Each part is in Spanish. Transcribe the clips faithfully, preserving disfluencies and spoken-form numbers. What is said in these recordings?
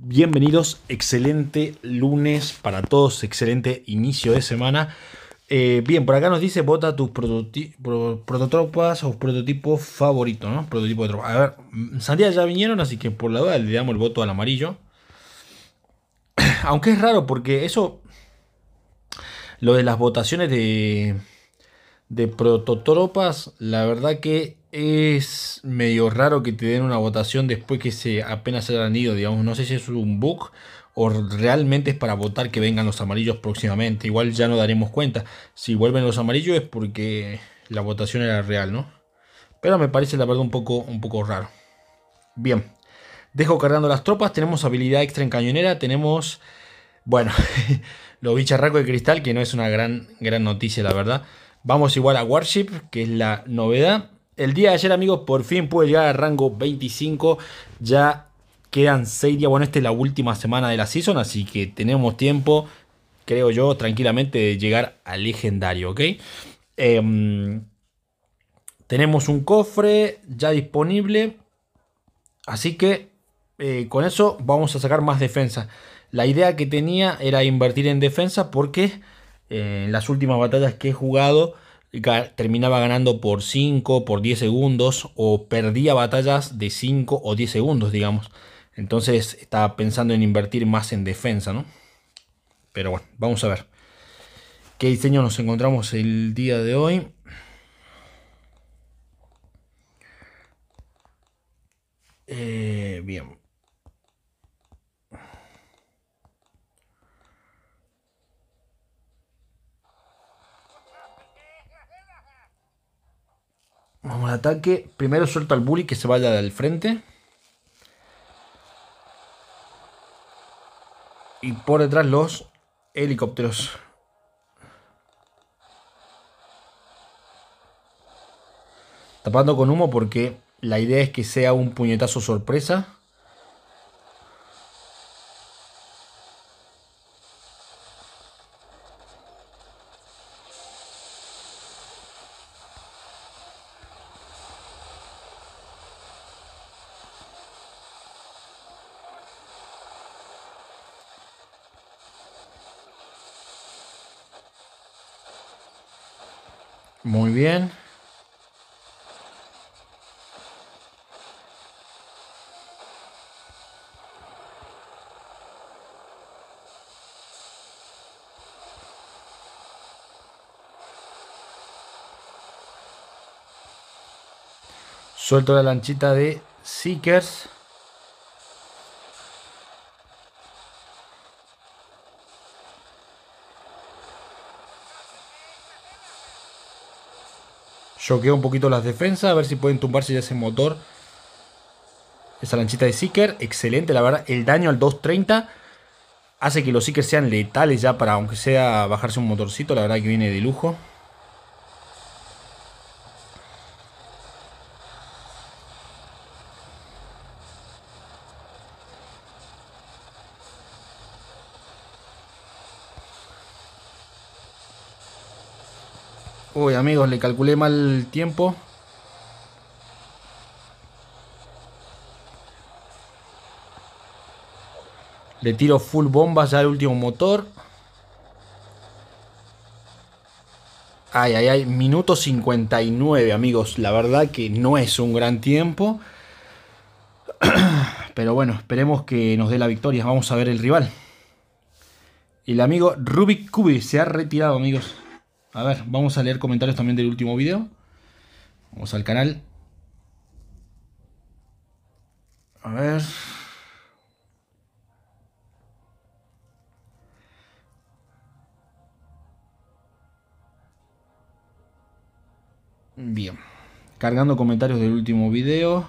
Bienvenidos, excelente lunes para todos, excelente inicio de semana. Eh, bien, por acá nos dice, vota tus prototi- pro- prototropas o prototipos favoritos, ¿no? Prototipo de tropa. A ver, mm, Sandía ya vinieron, así que por la duda le damos el voto al amarillo. Aunque es raro porque eso, lo de las votaciones de, de prototropas, la verdad que es medio raro que te den una votación después que se apenas se hayan ido, digamos. No sé si es un bug o realmente es para votar que vengan los amarillos próximamente. Igual ya no daremos cuenta. Si vuelven los amarillos es porque la votación era real, ¿no? Pero me parece la verdad un poco, un poco raro. Bien. Dejo cargando las tropas. Tenemos habilidad extra en cañonera. Tenemos... Bueno, los bicharracos de cristal, que no es una gran, gran noticia, la verdad. Vamos igual a Warship, que es la novedad. El día de ayer, amigos, por fin pude llegar al rango veinticinco. Ya quedan seis días. Bueno, esta es la última semana de la season, así que tenemos tiempo, creo yo, tranquilamente de llegar al legendario, ¿ok? Em, tenemos un cofre ya disponible. Así que eh, con eso vamos a sacar más defensa. La idea que tenía era invertir en defensa porque eh, en las últimas batallas que he jugado ga- terminaba ganando por cinco, por diez segundos o perdía batallas de cinco o diez segundos, digamos. Entonces estaba pensando en invertir más en defensa, ¿no? Pero bueno, vamos a ver qué diseño nos encontramos el día de hoy. Eh, bien. Vamos al ataque. Primero suelto al bully que se vaya del frente. Y por detrás los helicópteros. Tapando con humo porque la idea es que sea un puñetazo sorpresa. Muy bien. Suelto la lanchita de Seekers. Choqueo un poquito las defensas. A ver si pueden tumbarse ya ese motor. Esa lanchita de Seeker. Excelente, la verdad. El daño al doscientos treinta hace que los Seekers sean letales ya para, aunque sea, bajarse un motorcito. La verdad que viene de lujo. Uy, amigos, le calculé mal el tiempo. Le tiro full bombas ya al último motor. Ay, ay, ay. Minuto cincuenta y nueve, amigos. La verdad que no es un gran tiempo. Pero bueno, esperemos que nos dé la victoria. Vamos a ver el rival. El amigo Rubik Kubi se ha retirado, amigos. A ver, vamos a leer comentarios también del último video. Vamos al canal. A ver. Bien. Cargando comentarios del último video.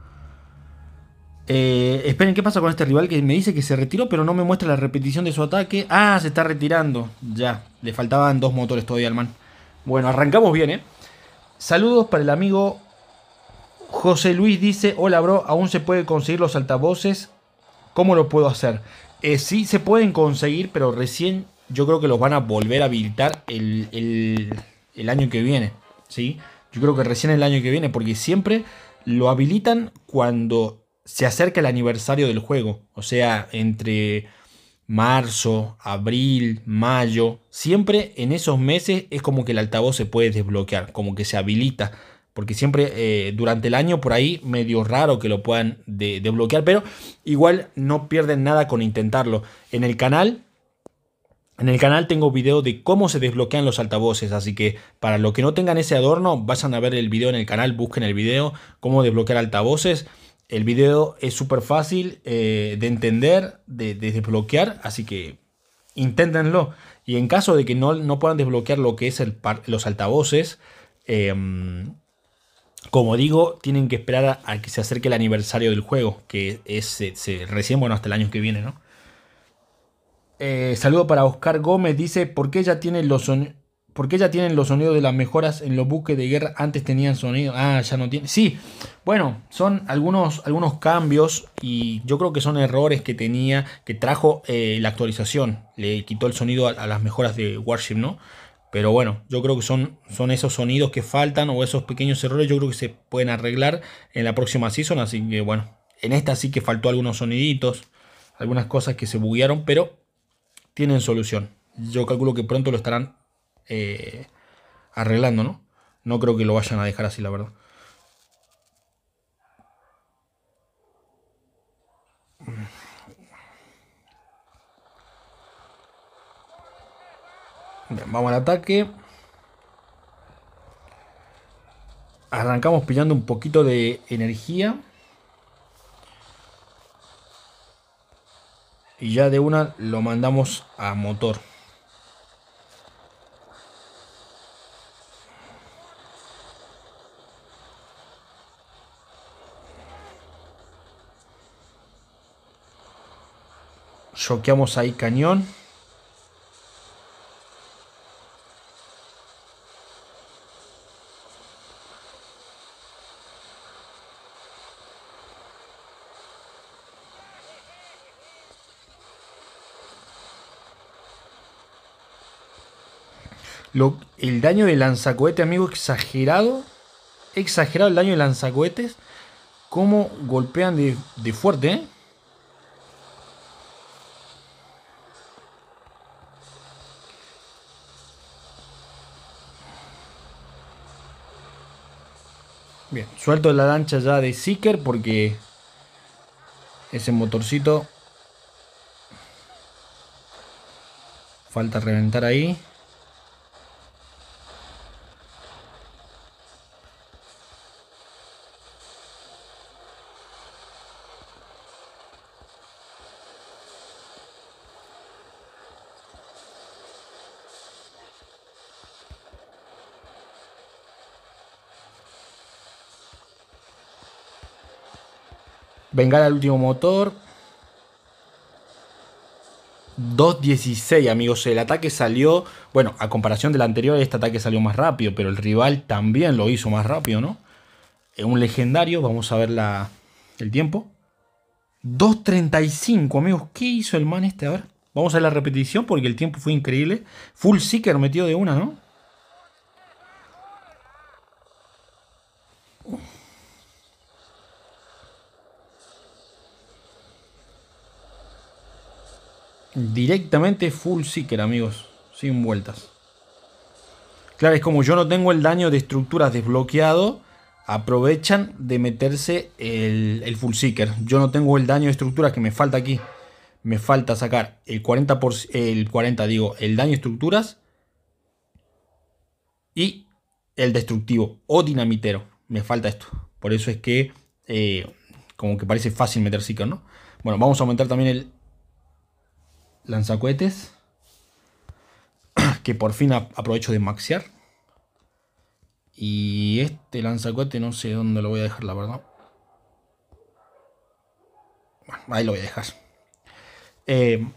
Eh, esperen, ¿qué pasa con este rival que me dice que se retiró, pero no me muestra la repetición de su ataque? Ah, se está retirando. Ya, le faltaban dos motores todavía al man. Bueno, arrancamos bien, ¿eh? Saludos para el amigo José Luis. Dice, hola bro, ¿aún se puede conseguir los altavoces? ¿Cómo lo puedo hacer? Eh, sí, se pueden conseguir, pero recién yo creo que los van a volver a habilitar el, el, el año que viene, ¿sí? Yo creo que recién el año que viene, porque siempre lo habilitan cuando se acerca el aniversario del juego. O sea, entre marzo, abril, mayo, siempre en esos meses es como que el altavoz se puede desbloquear, como que se habilita. Porque siempre eh, durante el año por ahí medio raro que lo puedan de- desbloquear, pero igual no pierden nada con intentarlo. En el canal, en el canal tengo video de cómo se desbloquean los altavoces, así que para los que no tengan ese adorno, vayan a ver el video en el canal, busquen el video, cómo desbloquear altavoces. El video es súper fácil eh, de entender, de, de desbloquear, así que inténtenlo. Y en caso de que no, no puedan desbloquear lo que es el par- los altavoces, eh, como digo, tienen que esperar a, a que se acerque el aniversario del juego, que es se- se- recién, bueno, hasta el año que viene, ¿no? Eh, saludo para Oscar Gómez, dice, ¿por qué ya tienen los son- ¿por qué ya tienen los sonidos de las mejoras en los buques de guerra? Antes tenían sonido. Ah, ya no tienen. Sí, bueno, son algunos, algunos cambios y yo creo que son errores que tenía, que trajo eh, la actualización. Le quitó el sonido a, a las mejoras de Warship, ¿no? Pero bueno, yo creo que son, son esos sonidos que faltan o esos pequeños errores, yo creo que se pueden arreglar en la próxima season. Así que bueno, en esta sí que faltó algunos soniditos, algunas cosas que se buguearon, pero tienen solución. Yo calculo que pronto lo estarán eh, arreglando, ¿no? No creo que lo vayan a dejar así, la verdad. Bien, vamos al ataque. Arrancamos pillando un poquito de energía. Y ya de una lo mandamos a motor. Choqueamos ahí cañón. Lo, el daño de lanzacohete, amigo, exagerado. Exagerado el daño de lanzacohetes. Cómo golpean de, de fuerte, ¿eh? Bien, suelto la lancha ya de Seeker porque ese motorcito falta reventar ahí. Vengar al último motor. dos dieciséis, amigos. El ataque salió... Bueno, a comparación del anterior, este ataque salió más rápido. Pero el rival también lo hizo más rápido, ¿no? Es un legendario. Vamos a ver la, el tiempo. dos treinta y cinco, amigos. ¿Qué hizo el man este? A ver. Vamos a ver la repetición porque el tiempo fue increíble. Full Seeker metió de una, ¿no? Directamente Full Seeker, amigos. Sin vueltas. Claro, es como yo no tengo el daño de estructuras desbloqueado, aprovechan de meterse el, el Full Seeker. Yo no tengo el daño de estructuras que me falta aquí. Me falta sacar el cuarenta por ciento, el cuarenta, digo, el daño de estructuras y el destructivo o dinamitero. Me falta esto. Por eso es que eh, como que parece fácil meter Seeker, ¿no? Bueno, vamos a aumentar también el lanzacohetes, que por fin aprovecho de maxear. Y este lanzacohete no sé dónde lo voy a dejar, la verdad. Bueno, ahí lo voy a dejar. Eh,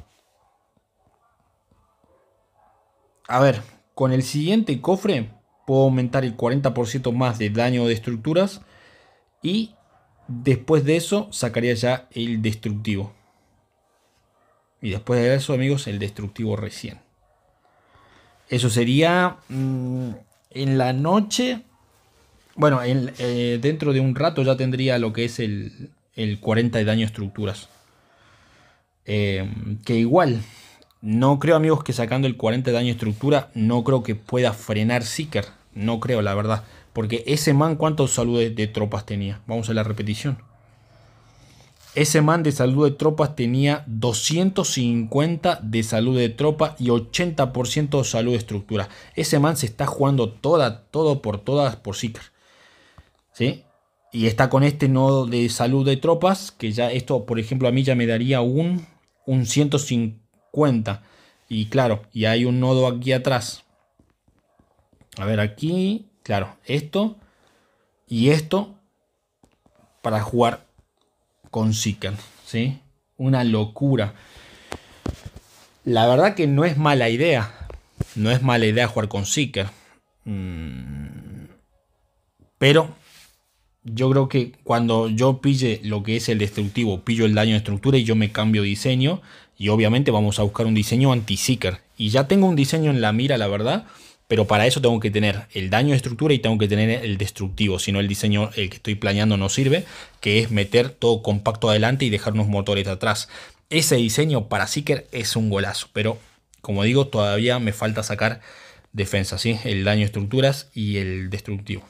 a ver, con el siguiente cofre puedo aumentar el cuarenta por ciento más de daño de estructuras. Y después de eso sacaría ya el destructivo. Y después de eso, amigos, el destructivo recién. Eso sería mmm, en la noche. Bueno, en, eh, dentro de un rato ya tendría lo que es el, el cuarenta de daño a estructuras. Eh, que igual, no creo, amigos, que sacando el cuarenta de daño a estructura, no creo que pueda frenar Seeker. No creo, la verdad. Porque ese man, ¿cuántos salud de, de tropas tenía? Vamos a la repetición. Ese man de salud de tropas tenía doscientos cincuenta de salud de tropa y ochenta por ciento de salud de estructura. Ese man se está jugando toda, todo por todas por Seeker. ¿Sí? Y está con este nodo de salud de tropas, que ya esto, por ejemplo, a mí ya me daría un, un ciento cincuenta. Y claro, y hay un nodo aquí atrás. A ver, aquí, claro, esto y esto para jugar con Seeker, ¿sí? Una locura. La verdad que no es mala idea. No es mala idea jugar con Seeker. Mm, pero yo creo que cuando yo pille lo que es el destructivo, pillo el daño de estructura y yo me cambio diseño. Y obviamente vamos a buscar un diseño anti-Seeker. Y ya tengo un diseño en la mira, la verdad. Pero para eso tengo que tener el daño de estructura y tengo que tener el destructivo. Si no, el diseño, el que estoy planeando, no sirve. Que es meter todo compacto adelante y dejar unos motores atrás. Ese diseño para Seeker es un golazo. Pero, como digo, todavía me falta sacar defensa, ¿sí? El daño de estructuras y el destructivo.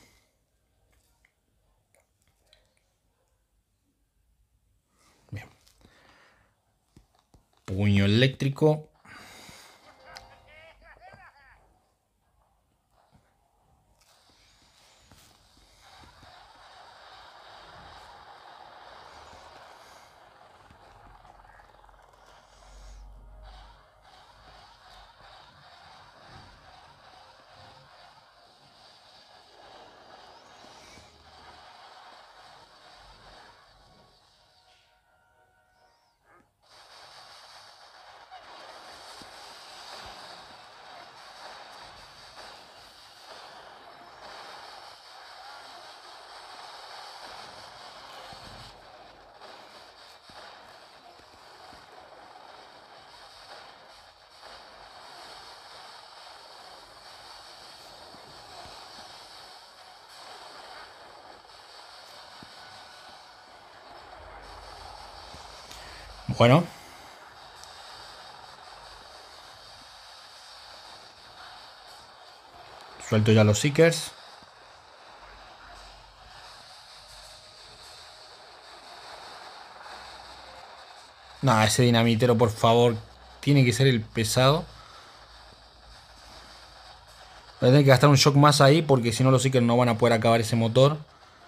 Bien. Puño eléctrico. Bueno. Suelto ya los Seekers. No, ese dinamitero, por favor. Tiene que ser el pesado. Voy a tener que gastar un shock más ahí porque si no los Seekers no van a poder acabar ese motor.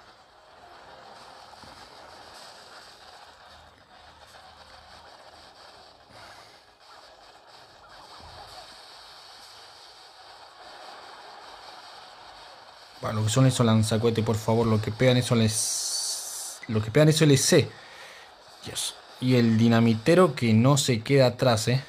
Bueno, lo que son esos lanzacohetes, por favor, lo que pegan eso les. Lo que pegan eso L C. Dios. Y el dinamitero que no se queda atrás, eh.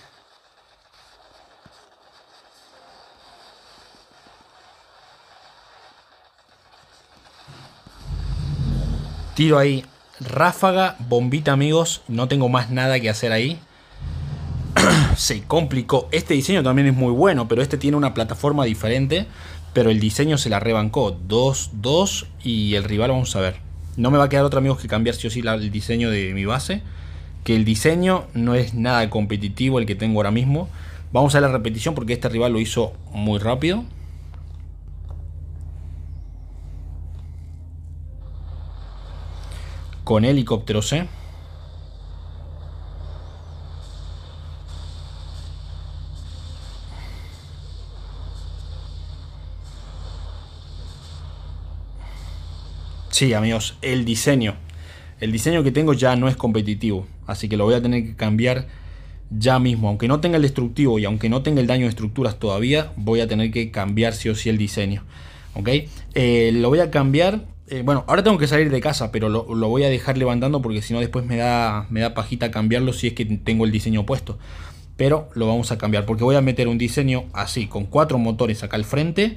Tiro ahí. Ráfaga, bombita, amigos. No tengo más nada que hacer ahí. Se complicó. Este diseño también es muy bueno, pero este tiene una plataforma diferente. Pero el diseño se la rebancó. dos dos y el rival, vamos a ver. No me va a quedar otro, amigos, que cambiar sí o sí la, el diseño de mi base. Que el diseño no es nada competitivo el que tengo ahora mismo. Vamos a la repetición porque este rival lo hizo muy rápido. Con helicóptero C. Sí, amigos, el diseño. El diseño que tengo ya no es competitivo. Así que lo voy a tener que cambiar ya mismo. Aunque no tenga el destructivo y aunque no tenga el daño de estructuras todavía, voy a tener que cambiar sí o sí el diseño. ¿Ok? Eh, lo voy a cambiar. Eh, bueno, ahora tengo que salir de casa, pero lo, lo voy a dejar levantando porque si no después me da, me da pajita cambiarlo si es que tengo el diseño puesto. Pero lo vamos a cambiar porque voy a meter un diseño así, con cuatro motores acá al frente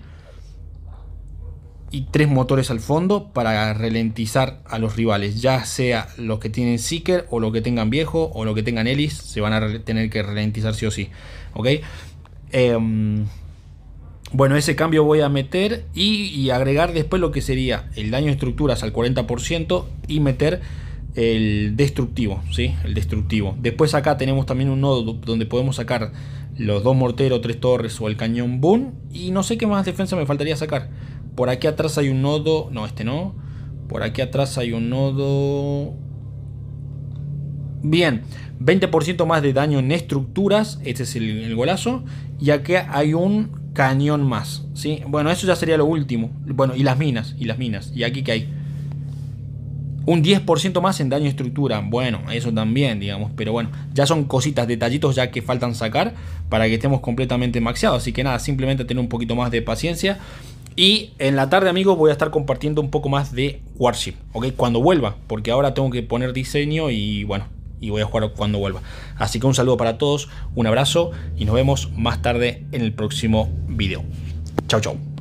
y tres motores al fondo para ralentizar a los rivales, ya sea los que tienen Seeker o los que tengan viejo o los que tengan Elis, se van a tener que ralentizar sí o sí. ¿Ok? Eh, bueno, ese cambio voy a meter y, y agregar después lo que sería el daño de estructuras al cuarenta por ciento y meter el destructivo, ¿sí? El destructivo. Después acá tenemos también un nodo donde podemos sacar los dos morteros, tres torres o el cañón boom. Y no sé qué más defensa me faltaría sacar. Por aquí atrás hay un nodo. No, este no. Por aquí atrás hay un nodo. Bien, veinte por ciento más de daño en estructuras. Este es el, el golazo. Y aquí hay un cañón más, ¿sí? Bueno, eso ya sería lo último. Bueno, y las minas, y las minas. Y aquí que hay un diez por ciento más en daño de estructura. Bueno, eso también, digamos. Pero bueno, ya son cositas, detallitos ya que faltan sacar para que estemos completamente maxeados. Así que nada, simplemente tener un poquito más de paciencia. Y en la tarde, amigos, voy a estar compartiendo un poco más de Warship, ¿ok? Cuando vuelva, porque ahora tengo que poner diseño y bueno, y voy a jugar cuando vuelva. Así que un saludo para todos, un abrazo y nos vemos más tarde en el próximo video. Chau, chau.